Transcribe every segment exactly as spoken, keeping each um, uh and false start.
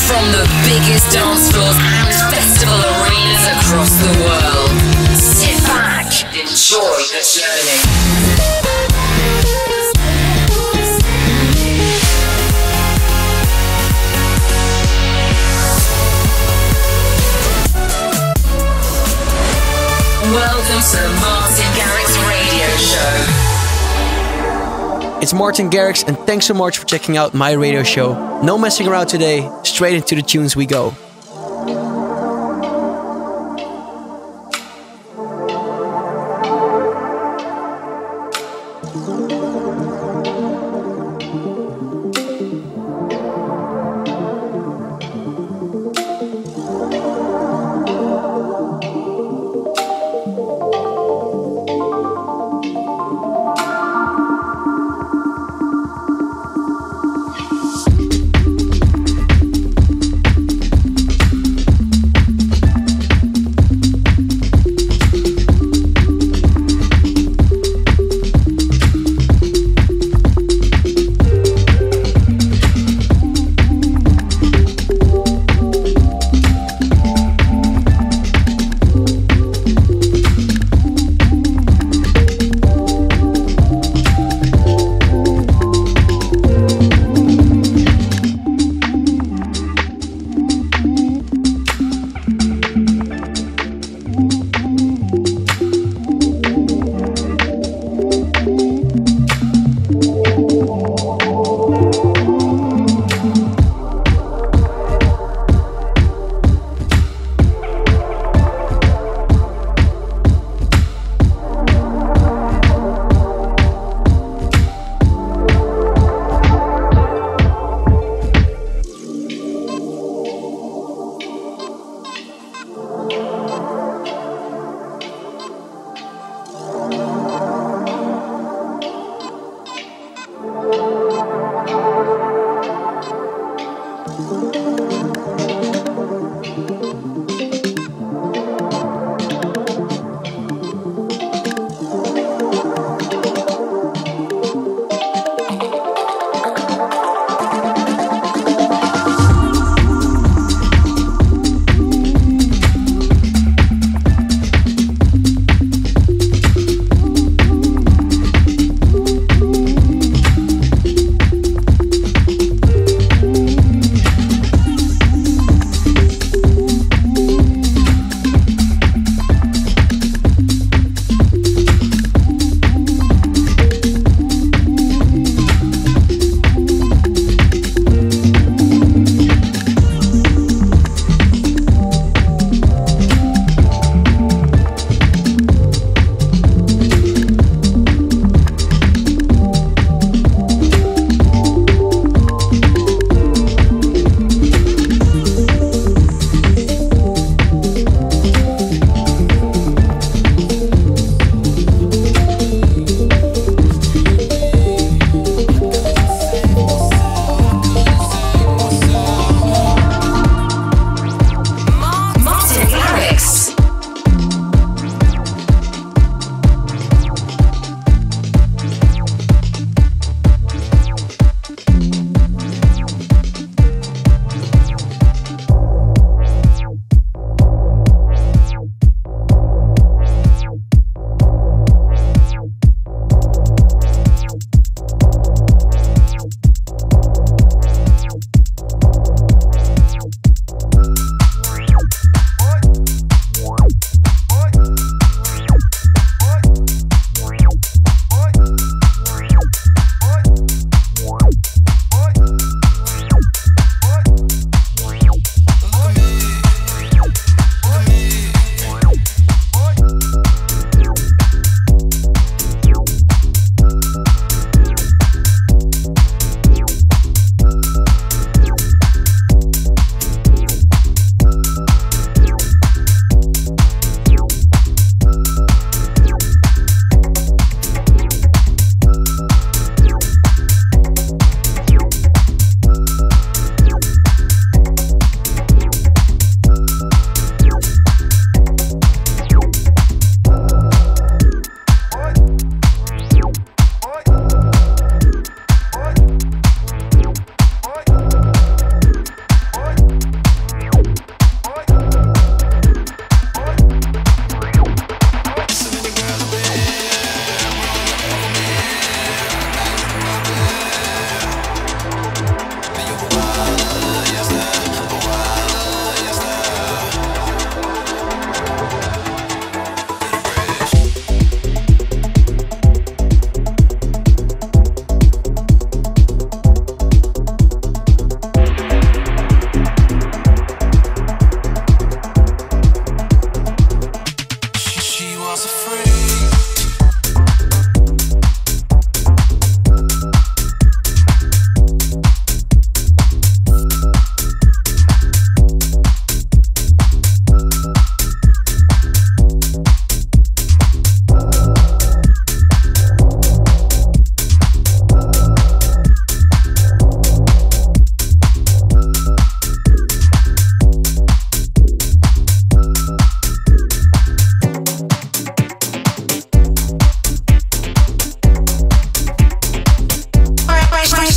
From the biggest dance floors and festival arenas across the world. Sit back, enjoy the journey. Welcome to the Martin Garrix Radio Show. It's Martin Garrix, and thanks so much for checking out my radio show. No messing around today, straight into the tunes we go.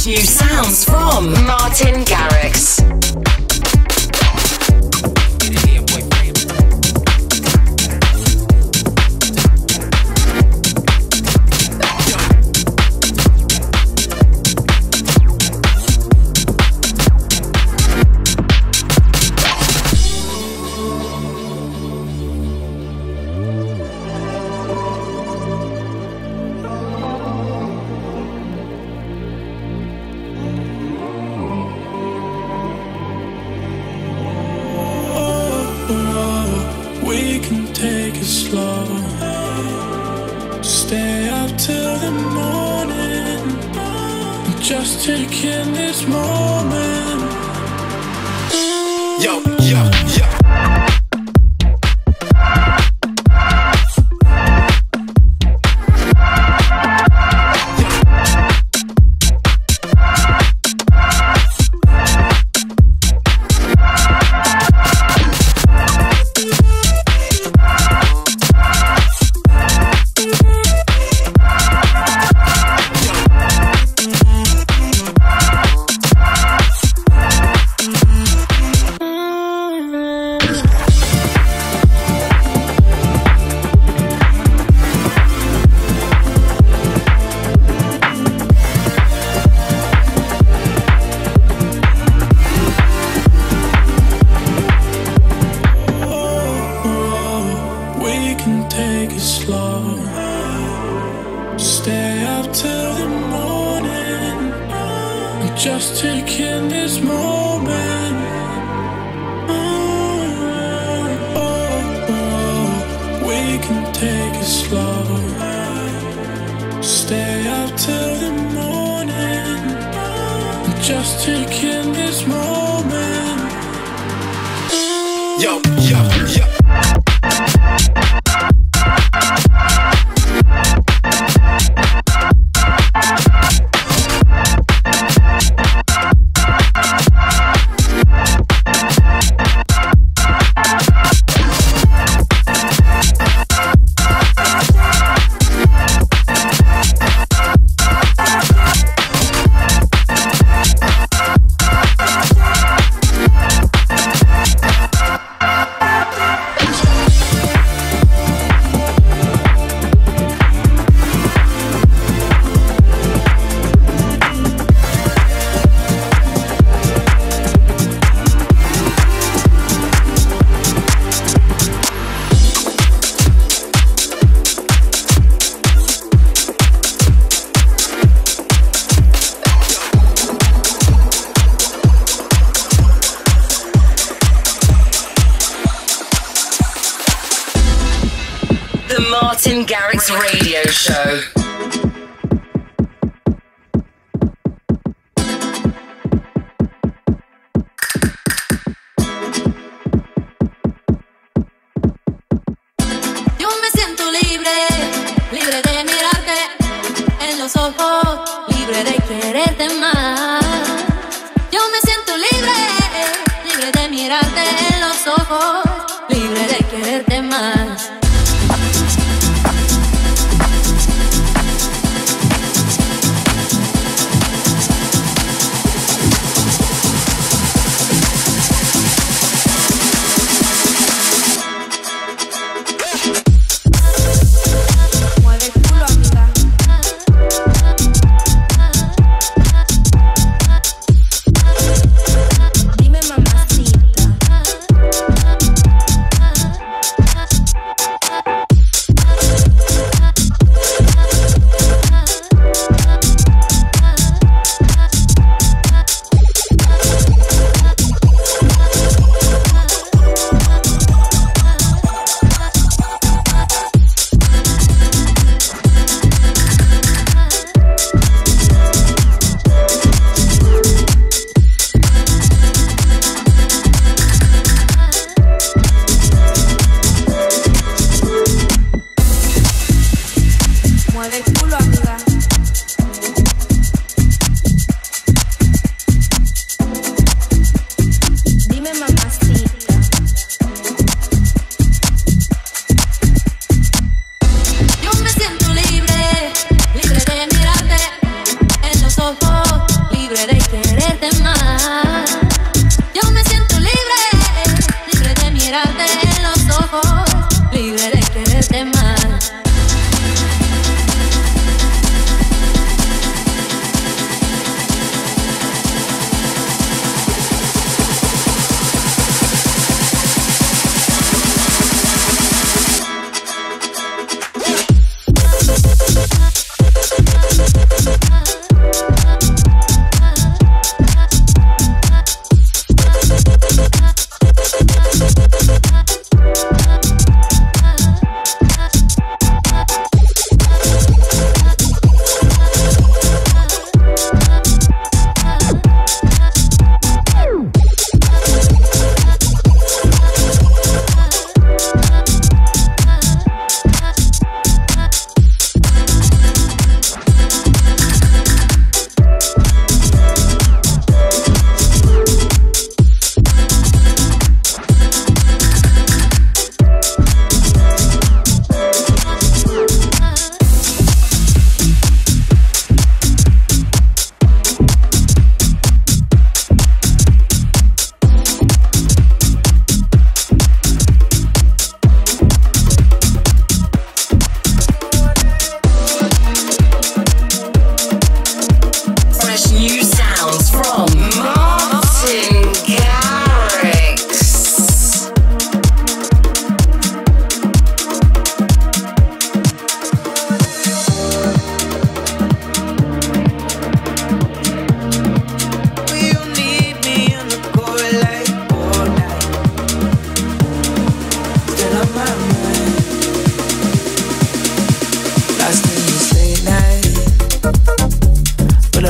fresh new sounds from Martin Garrix. Just taking this moment. Yo, yo, yo. Just taking this moment. Oh, oh, oh. We can take it slow. Stay up till the morning. Just taking this moment. Yo, yo, yo. Martin Garrix Radio Show. Yo me siento libre, libre de mirarte en los ojos, libre de quererte más. Yo me siento libre, libre de mirarte en los ojos, libre de quererte más.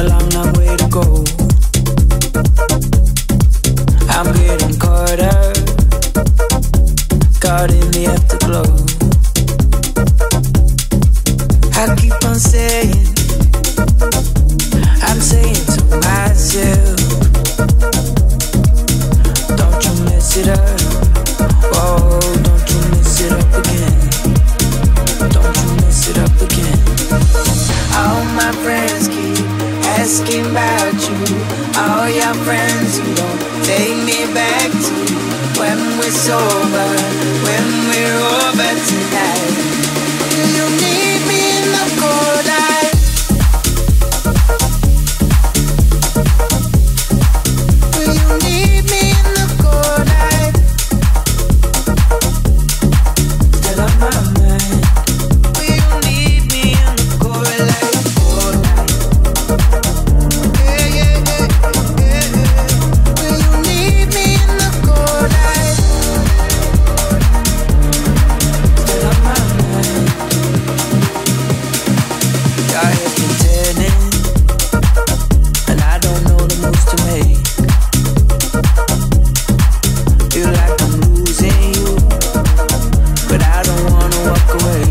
a long, long way to go. I'm getting caught up, caught in the afterglow. I keep on saying, I'm saying to myself, don't you mess it up. Oh, don't you mess it up again. Don't you mess it up again. All my friends keep asking about you. All your friends who don't take me back to when we're sober, when we're over tonight. Do you need me in the cold light? Do you need me in the cold light? Still on my mind. Do you need me in the cold light? Cold light. Yeah, yeah, yeah, yeah, yeah. Do you need me in the cold light? Still on my mind. Your head's been turning, and I don't know the moves to make. Feel like I'm losing you, but I don't wanna walk away.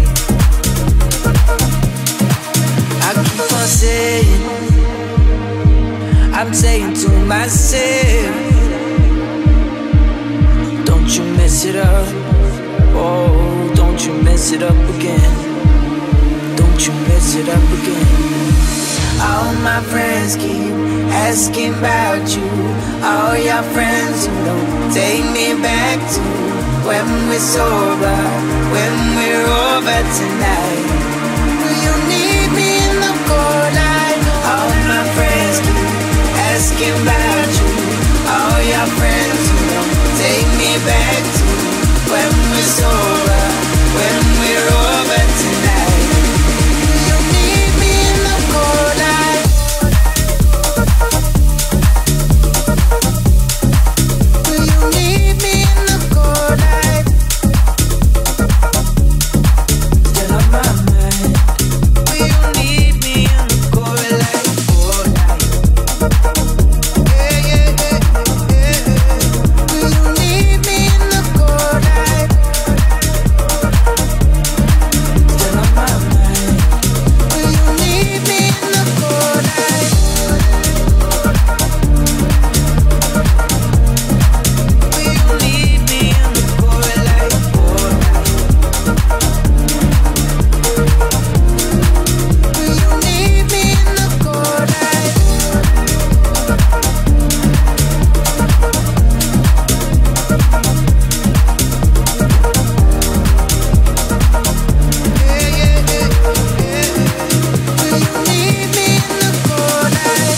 I keep on saying, I'm saying to myself, don't you mess it up. Oh, don't you mess it up again. Don't you mess it up again. All my friends keep asking about you. All your friends who don't take me back to when we're sober, when we're over tonight. Do you need me in the cold light? All my friends keep asking about you. All your friends who don't take me back to when we're sober, when we're over tonight. Do you need me in the cold light? Do you need me in the cold light? Still on my mind. Do you need me in the cold light? Cold light. Yeah, yeah, yeah, yeah, yeah. Do you need me in the cold light? Still on my mind. Do you need me in the cold light? Do you need me in the cold light? Cold light. Do you need me in the cold light? Yeah, yeah, yeah, yeah. Do you need me in the cold light?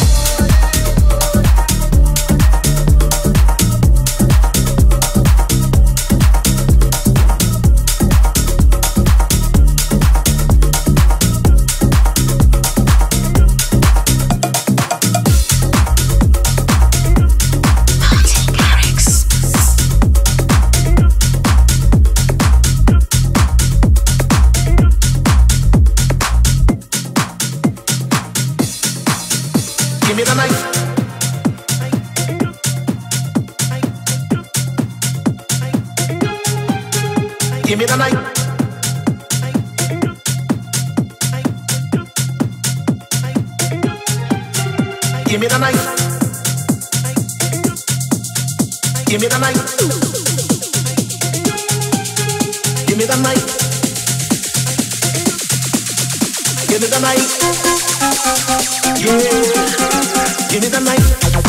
Give me the night. Give me the night. Give me the night. Give me the night. Give me the night. Give me the night. Yeah. Give me the night.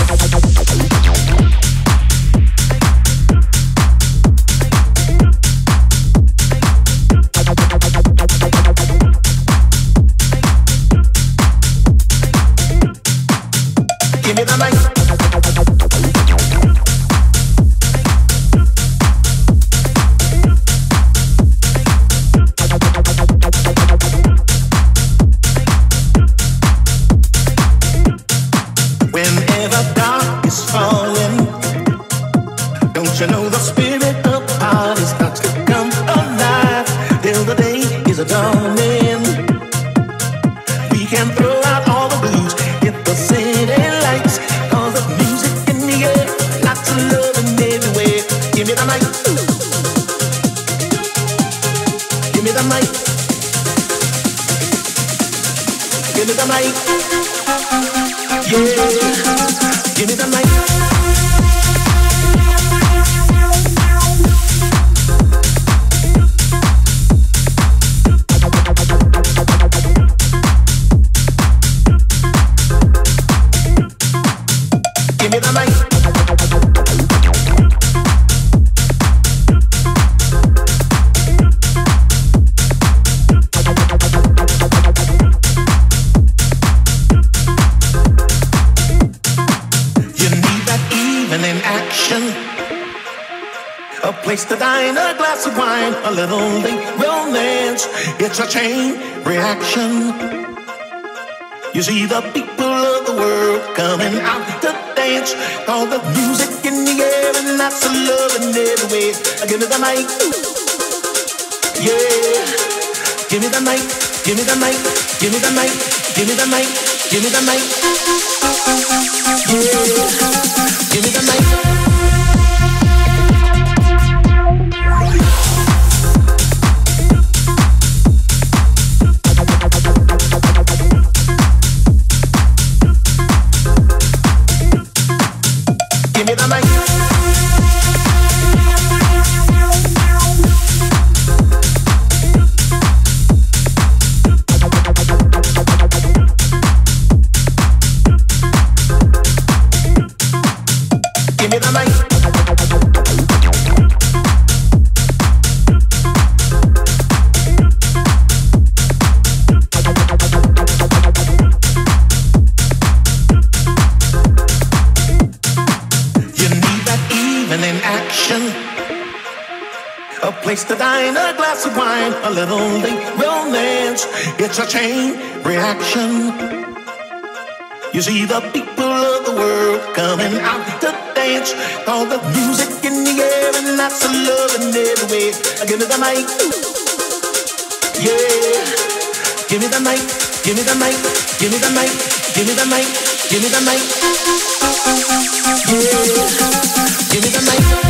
Give me the night. Whenever dark is falling, don't you know the spirit of party starts to come alive till the day is a dawning. We can throw out all the blues, hit the Give me the night. Give me the night. A place to dine, a glass of wine, a little late romance. It's a chain reaction. You see the people of the world coming out to dance. All the music in the air and lots of love in every way. Give me the night. Yeah. Give me the night. Give me the night. Give me the night. Give me the night. Give me the night. Yeah. Give me the night. Give me the night. Give me the night. A place to dine, a glass of wine, a little late romance. It's a chain reaction. You see the people of the world coming out to dance. All the music in the air and lots of love in every way. Give me the night. Yeah. Give me the night. Give me the night. Give me the night. Give me the night. Give me the night. Yeah. Give me the night.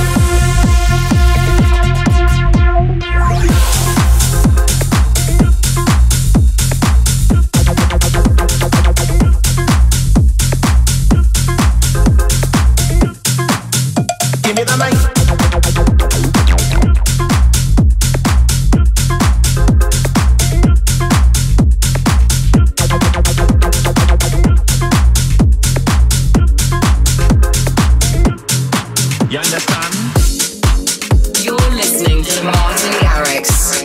Give me the night. You understand? You're listening to Martin Garrix.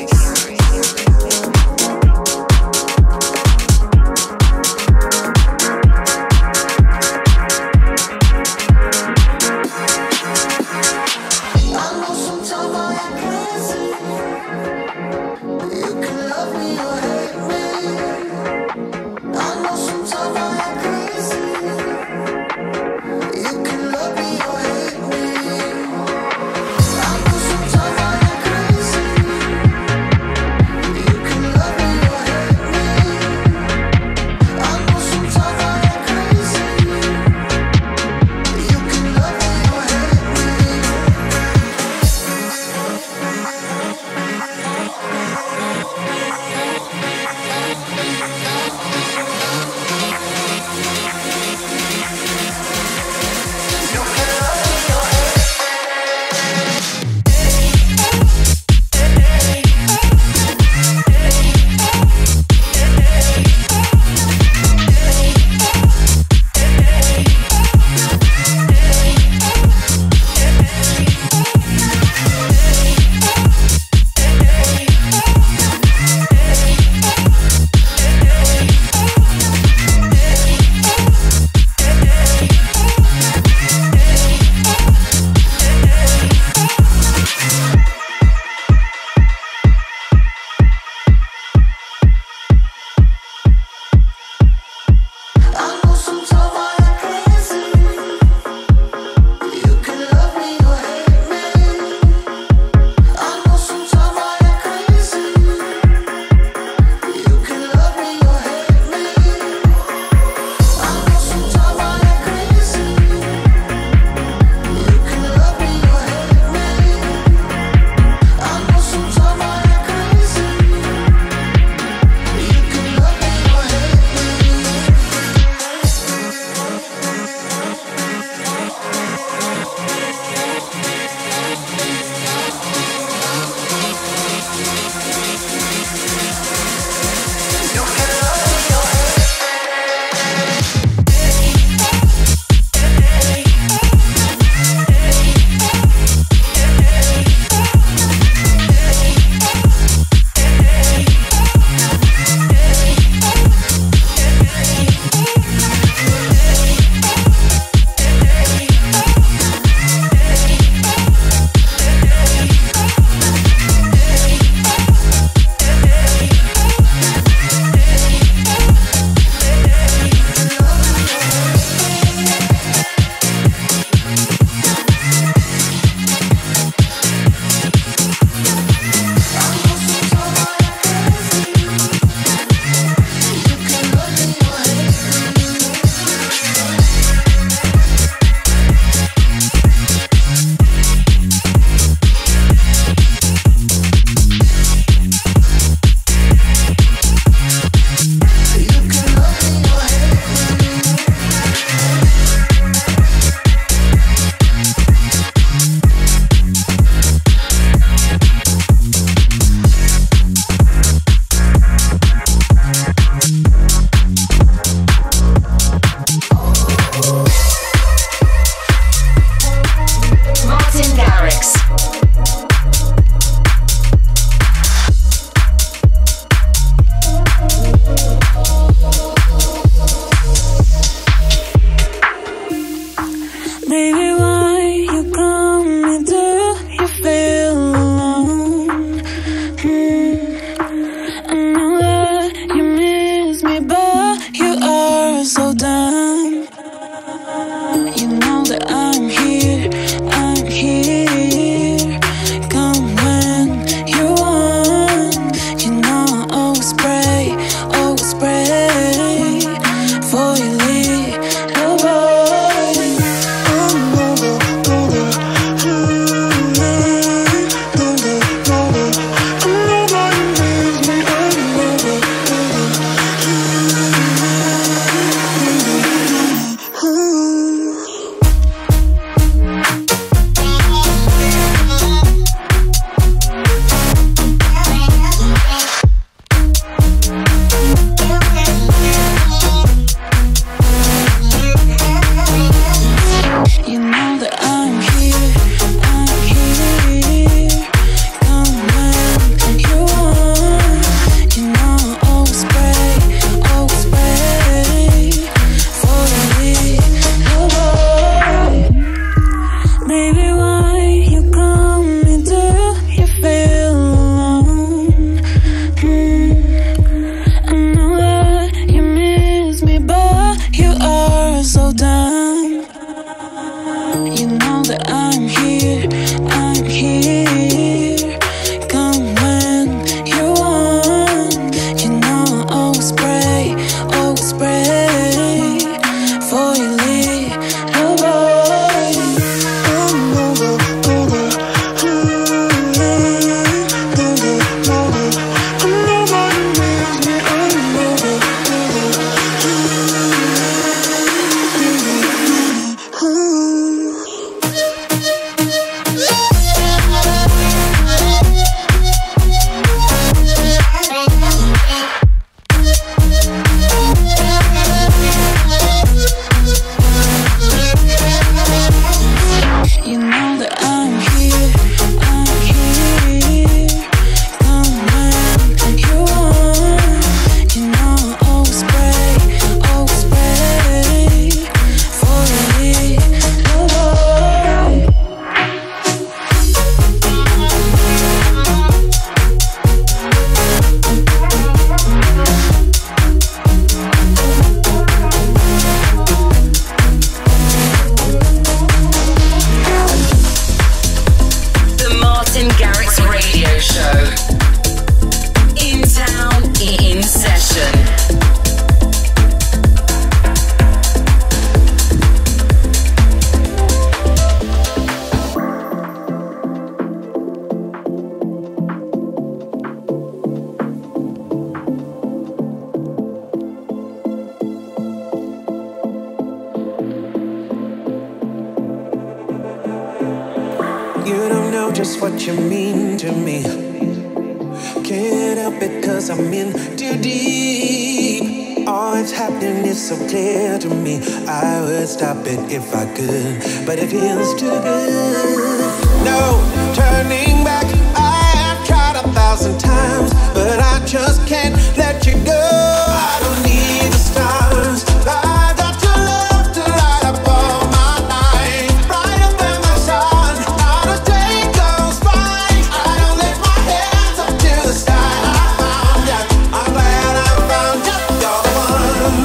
know just what you mean to me. Can't help it cause I'm in too deep. All that's happening is so clear to me. I would stop it if I could, but it feels too good. No turning back. I have tried a thousand times, but I just can't let you go. I don't need the stars. I got your love to light up all my night, brighter than the sun. Not a day goes by I don't lift my hands up to the sky. I found you. I'm glad I found you. You're the one.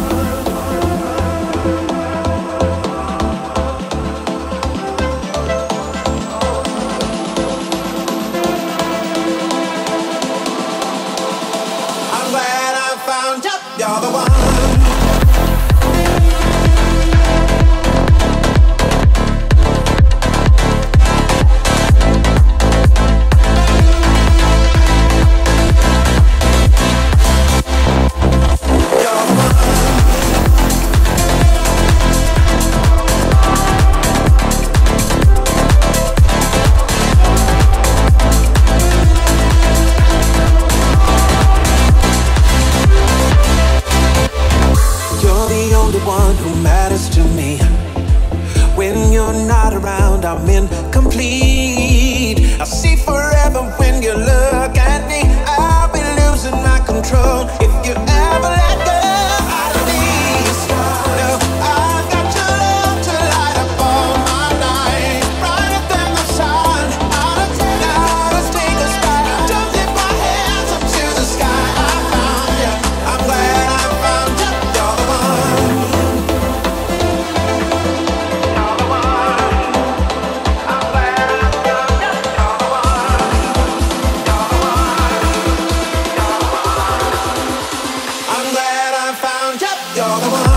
I'm glad I found you. You're the one. You're the only one who matters to me. When you're not around, I'm incomplete. I see forever when you look at me. I'll be losing my control if you ever let go. I don't need a star. No, I've got your love to light up all my night, brighter than the sun. Not a day, not a day goes by. Don't lift my hands up to the sky. I found you. I'm glad I found you. You're the one. You're the one. I'm glad I found you. You're the one. You're the one. You're the one. I'm glad I found you. You're the one.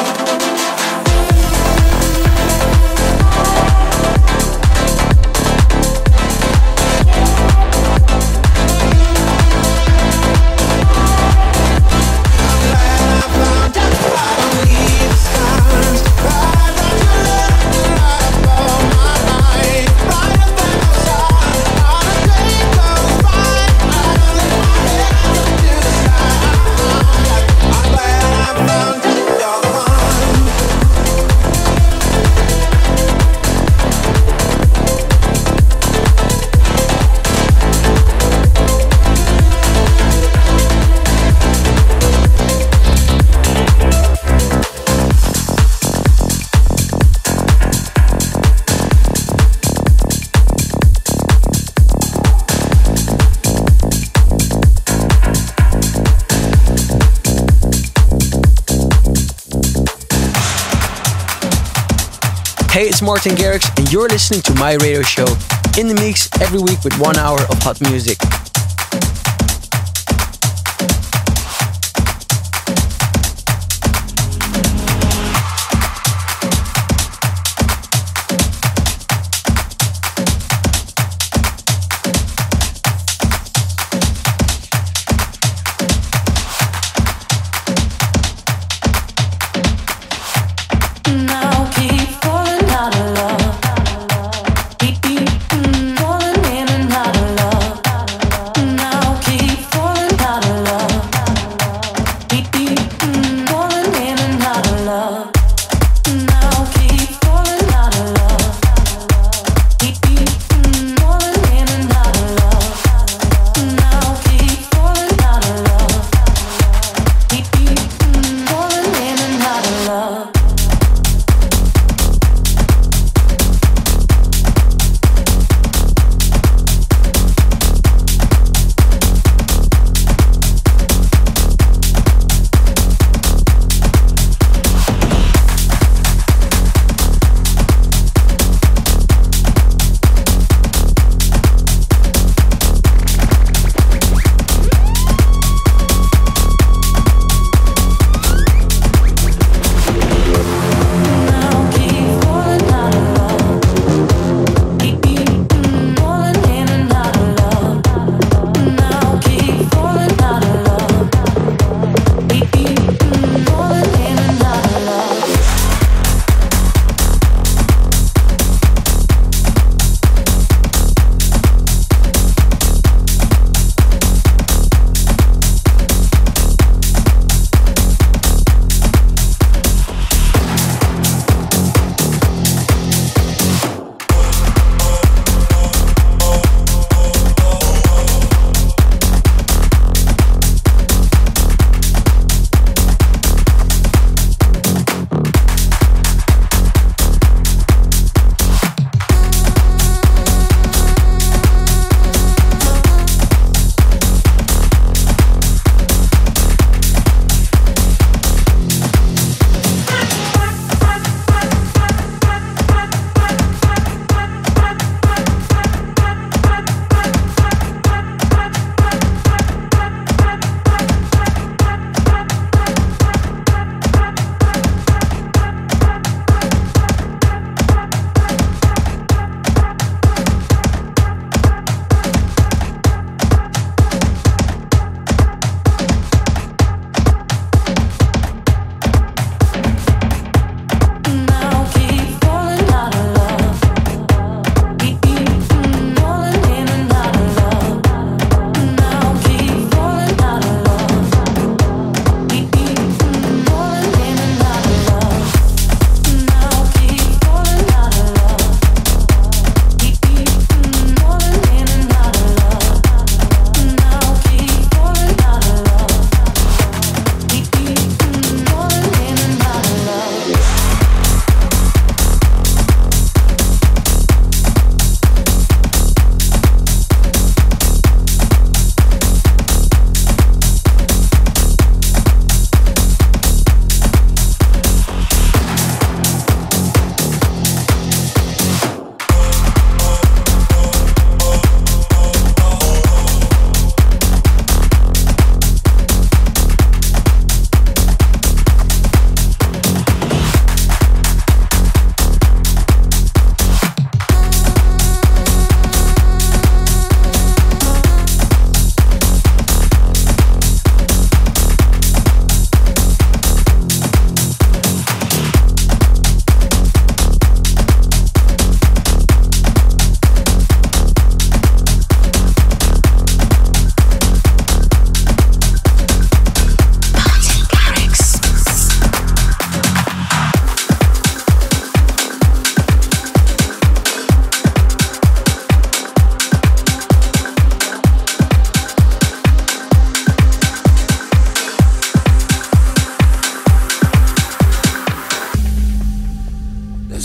Hey, it's Martin Garrix, and you're listening to my radio show. In the mix every week with one hour of hot music. Now keep falling out of love. Keep, keep, mm, falling in and out of love.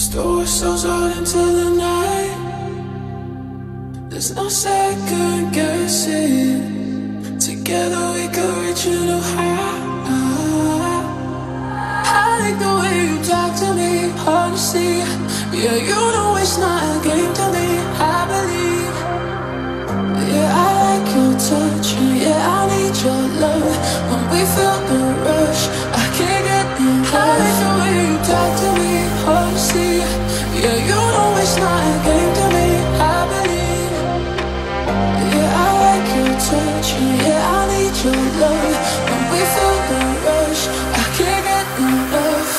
Store ourselves out until the night. There's no second guessing. Together we could reach a new high. I like the way you talk to me, honestly. Yeah, you know it's not a game to me, I believe. Yeah, I like your touch, and yeah, I need your love. When we feel the rush, I can't get enough. I like the way you talk to me, honestly. Yeah, you know it's not a game to me, I believe. Yeah, I like your touch, and yeah, I need your love. When we feel the rush, I can't get enough.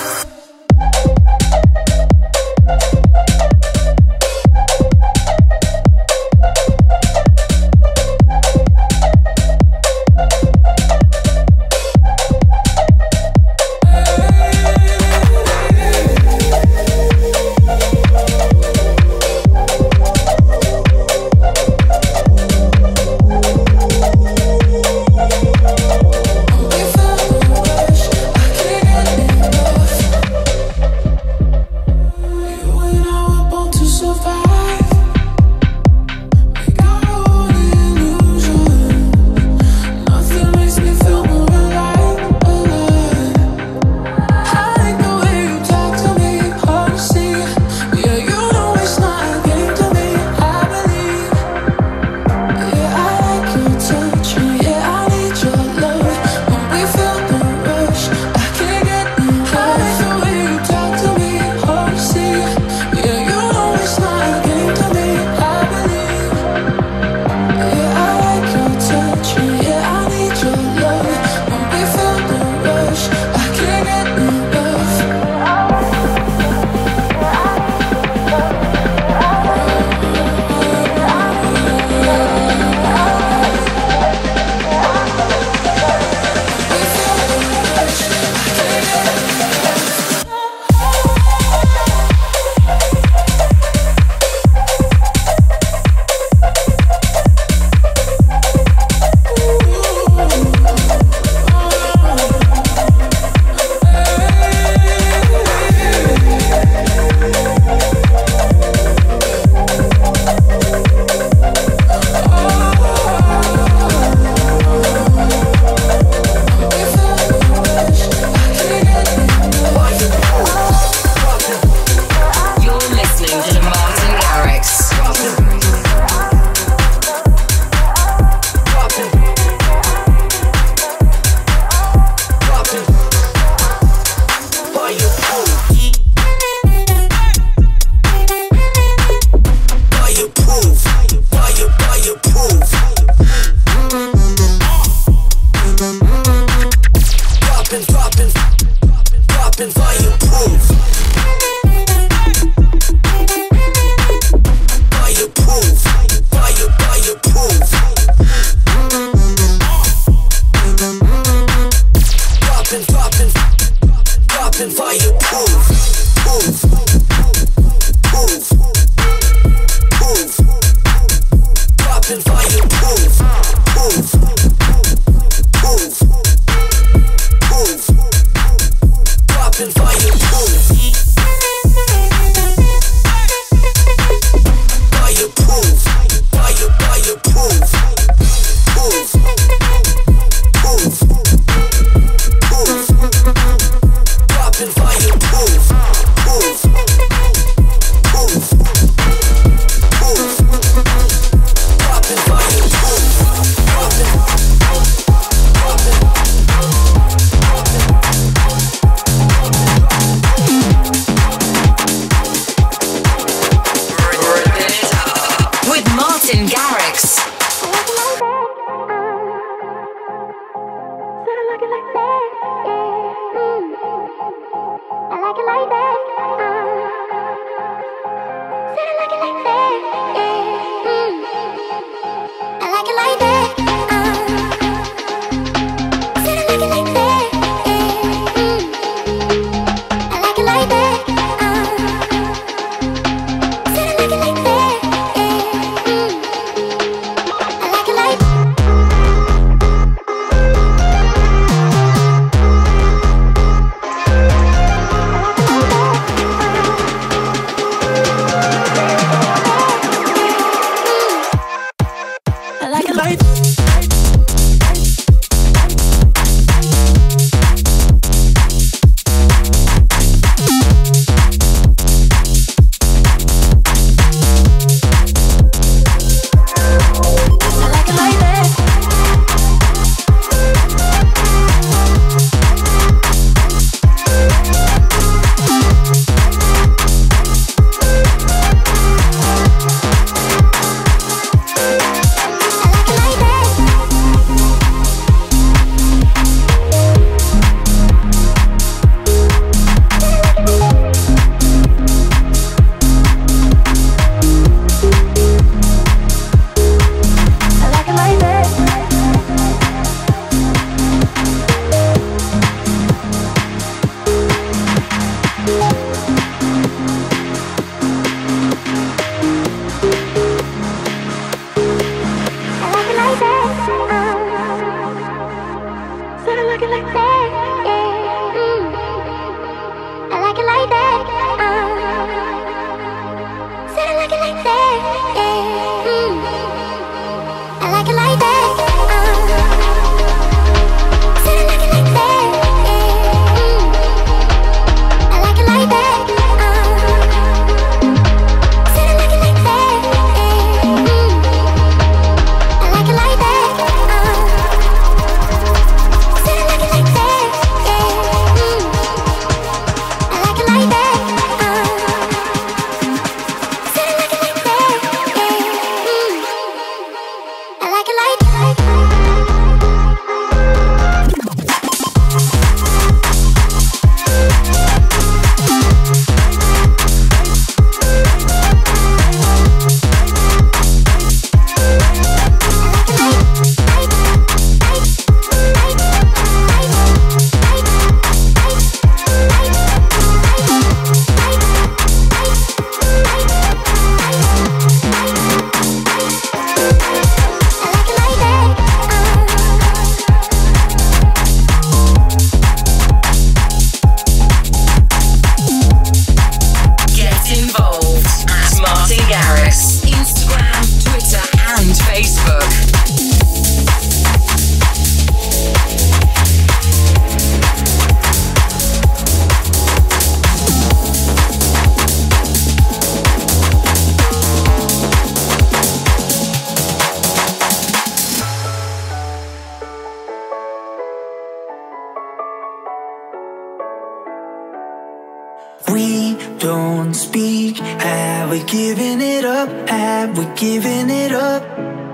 we don't speak? Have we given it up? Have we given it up?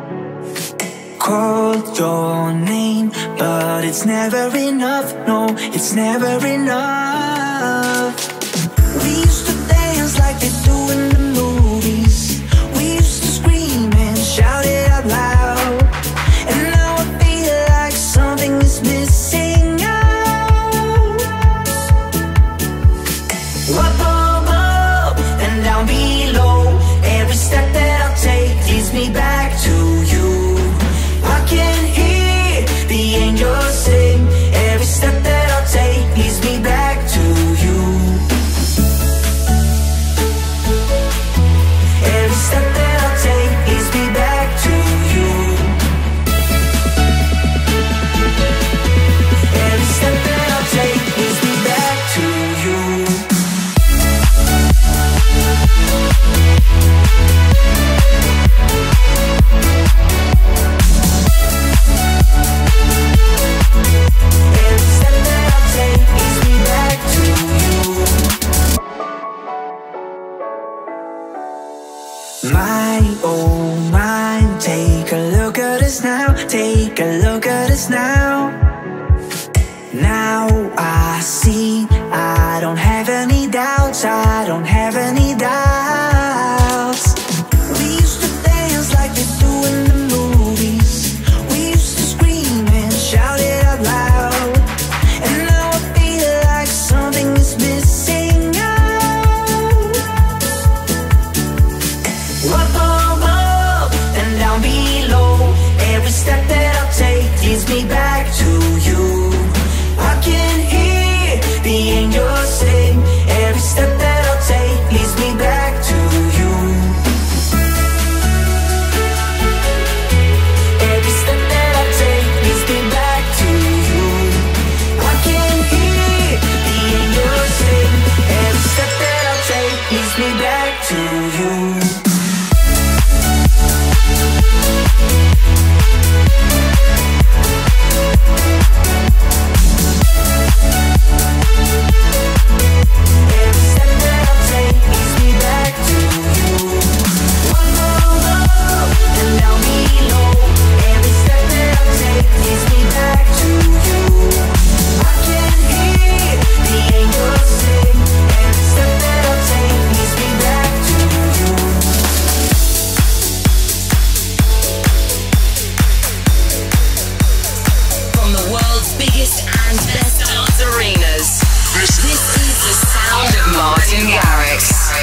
Called your name, but it's never enough. No, it's never enough. We used to dance like they do in the movies. We used to scream and shout it out loud. And now I feel like something is missing out. Up above and down below, every step that I take leads me back to you. I can hear the angels sing. Every step that I take leads me back to you. Every step that I take leads me back to you. Every step that I take leads me back to you. Every step that I take leads me back to you. My, oh my, take a look at us now, take a look at us now. Now I see, I don't have any doubts, I don't have any doubts. We used to dance like they do in the movies. We used to scream and shout it out loud. And now I feel like something is missing out. Up above and down below, every step that I take leads me back to you. I can hear the angels sing. Every step that I take leads me back to you. Every step that I take leads me back to you. I can hear the angels sing. Every step that I take leads me back to you. Every step that I take leads me back to you. Up above and down below, every step that I take leads me back to you. I can hear the angels sing. Every step that I take leads me back to you. From the world's biggest and best dance arenas, this is the sound of Martin Garrix.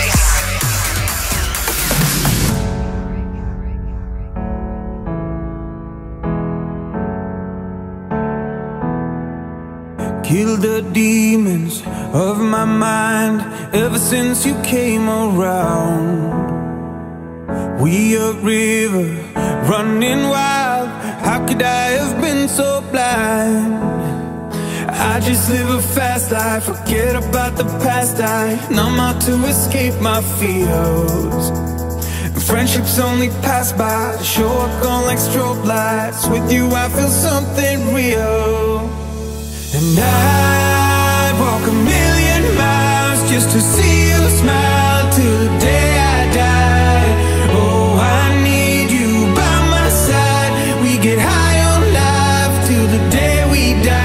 Kill the demons of my mind ever since you came around. We a river running wild. How could I have been so blind? I just live a fast life, forget about the past. I numb out to escape my fears. Friendships only pass by, show up gone like strobe lights. With you I feel something real. And I'd walk a million miles just to see you smile till the day I die. Oh, I need you by my side. We get high on life till the day we die.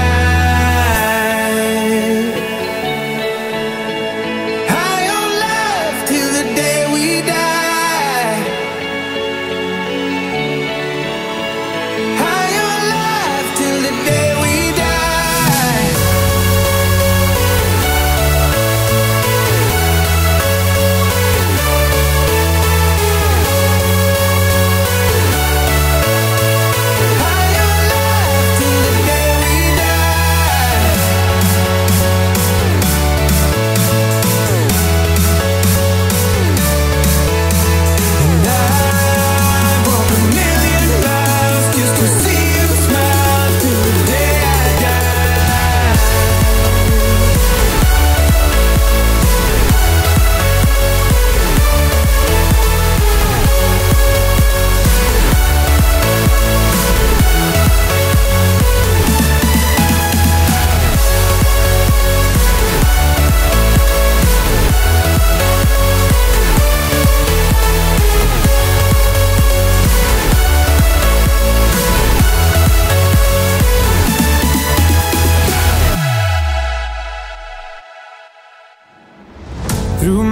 High on life till the day we die. High on life till the day we die.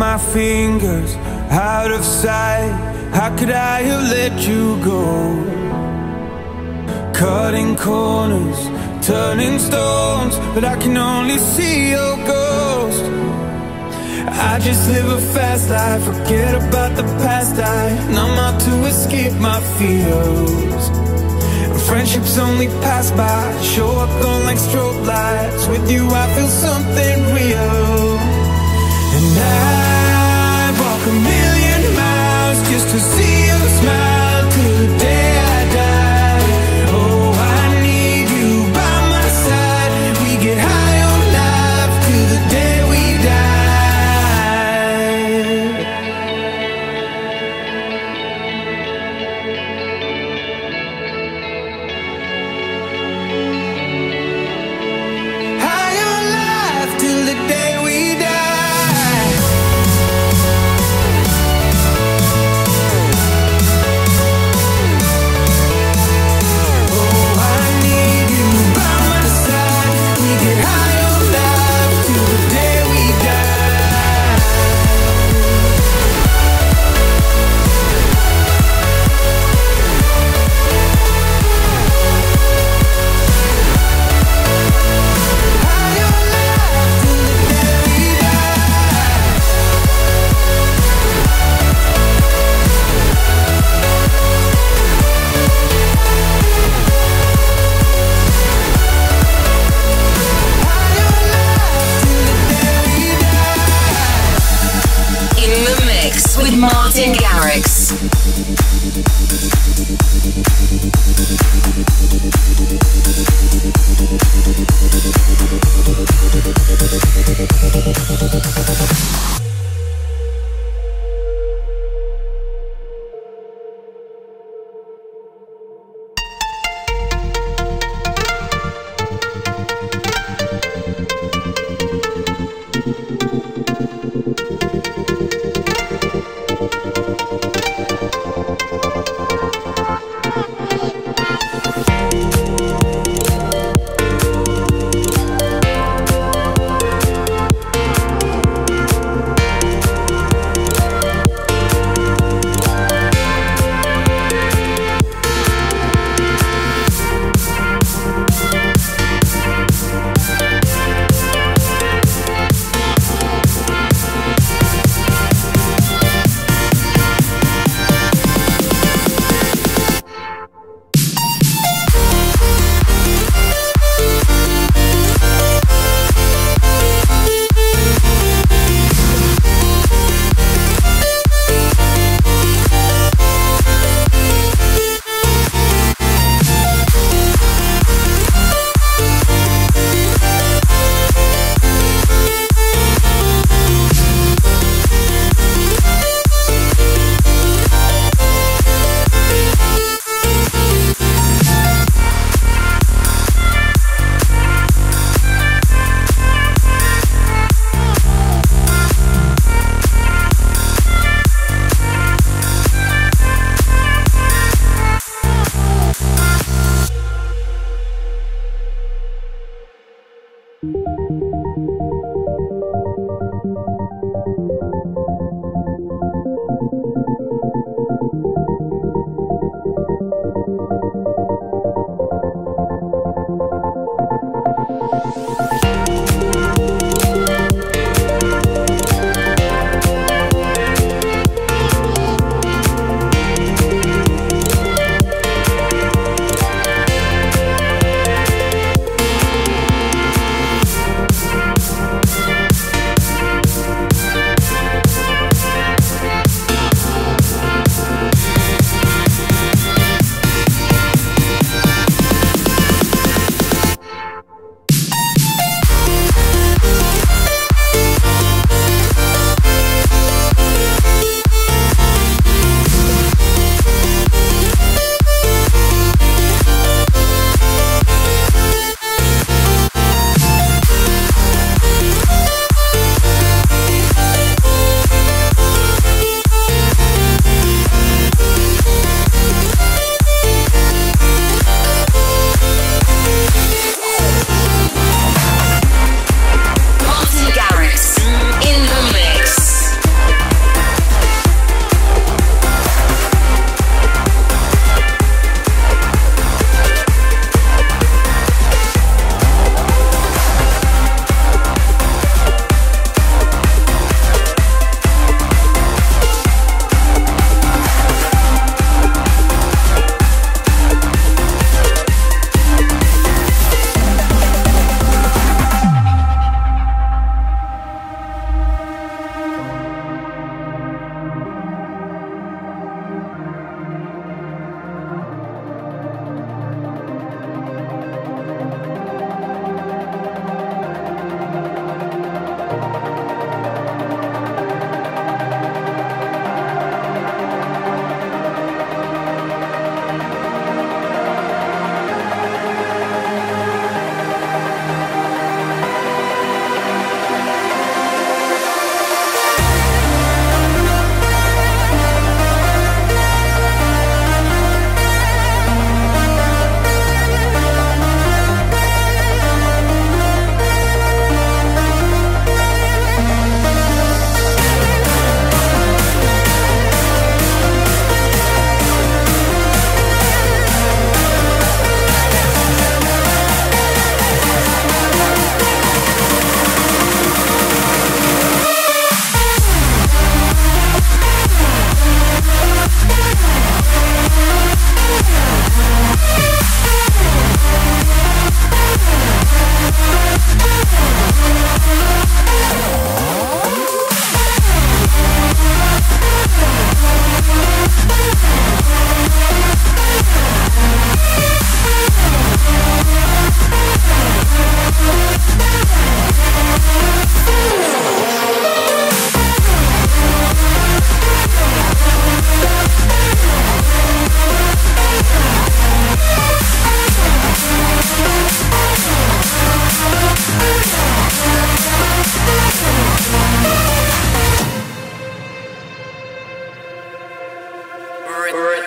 my fingers out of sight. How could I have let you go? Cutting corners, turning stones, but I can only see your ghost. I just live a fast life, forget about the past. I numb out to escape my fears. Friendships only pass by, show up on like strobe lights. With you I feel something real. And I walk a million miles just to see you smile till the day I die. Oh, I need you by my side. We get high on life till the day we die. Martin Garrix.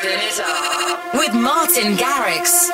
Spin it up with Martin Garrix.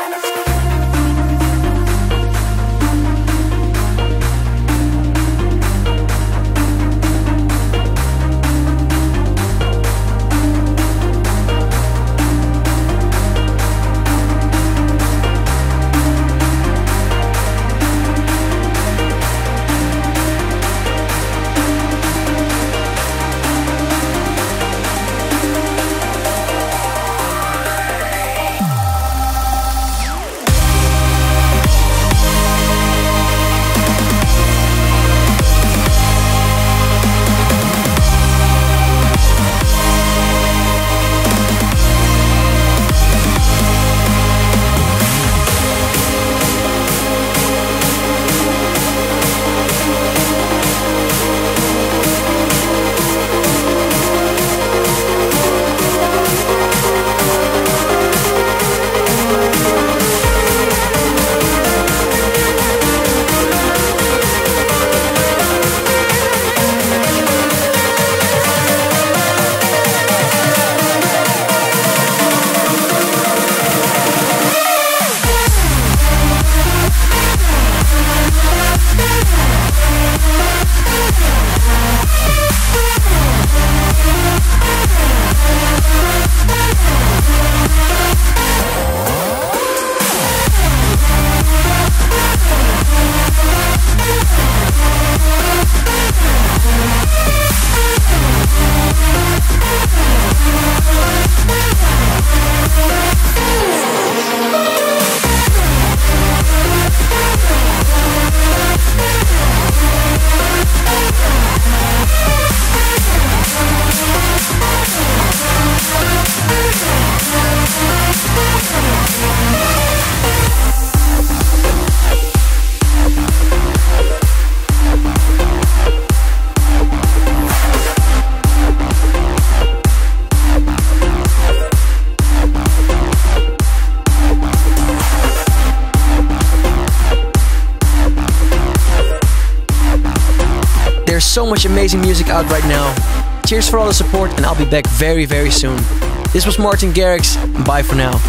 There's so much amazing music out right now. Cheers for all the support, and I'll be back very, very soon. This was Martin Garrix, and bye for now.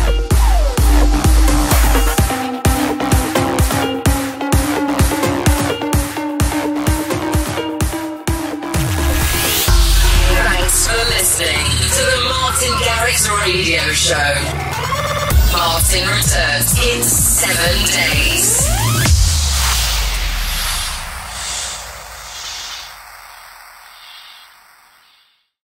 Thanks for listening to the Martin Garrix Radio Show. Martin returns in seven days.